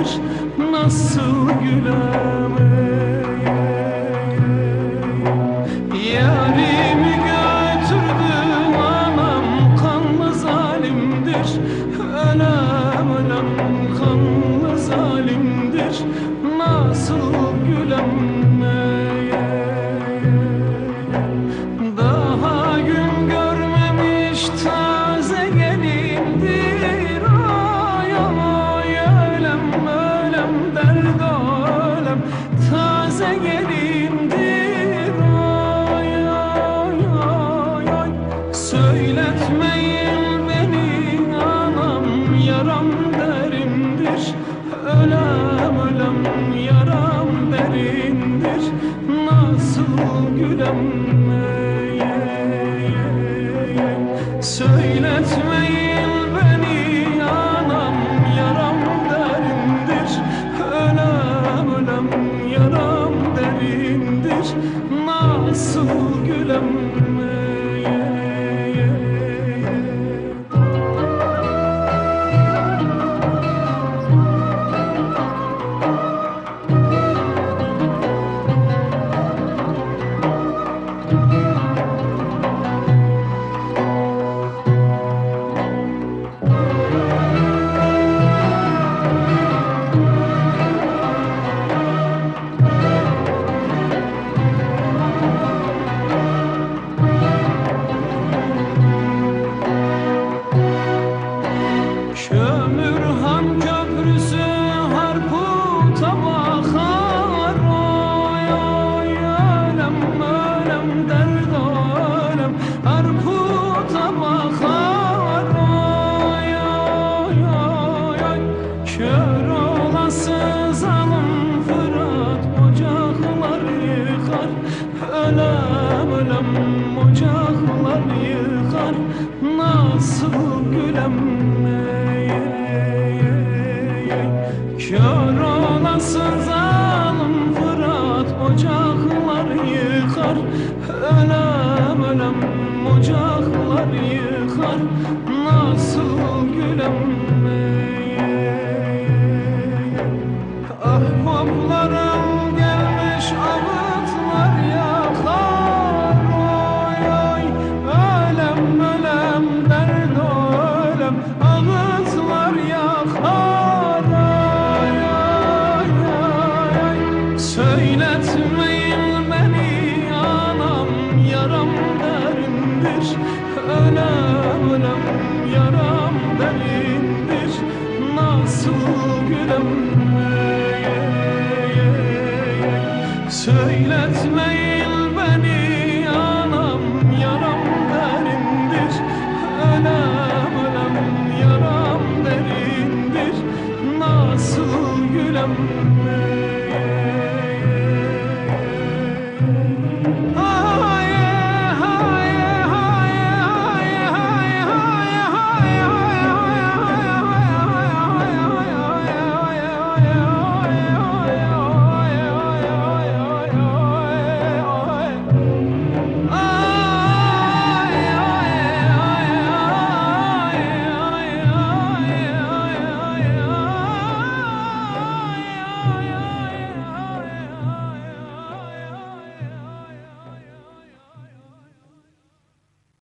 derindir, nasıl gülem yarimi götürdüm anam, kanlı zalimdir. Ölem ölem kanlı zalimdir, nasıl gülem daha gün görmemiş taze gelindir. Ay ay ölem ölem derd ölem taze gelindir. Ay ay ay ay söyletmeyin beni anam, yaram derindir. Ölem ölem yaram derindir, nasıl gülem söyletmeyin beni anam, yaram derindir. Ölem ölem yaram derindir, nasıl gülem Kömürhan köprüsü Harput'a bakar. Ay ay ölem ölem derd ölem Harput'a bakar. Ay ay ay ay kör olası zalim Fırat ocaklar yıkar. Ölem ölem ocaklar yıkar, nasıl gülem kör olası zalim Fırat ocaklar yıkar. Ölem ölem ocaklar yıkar, nasıl gülem ahbaplarım gelmiş ağıtlar yakar. Oy oy ölem ölem derd ölem ağıtlar yakar. Söyletmeyin beni anam, yaram derindir. Ölem ölem yaram derindir, nasıl gülem söyletmeyin beni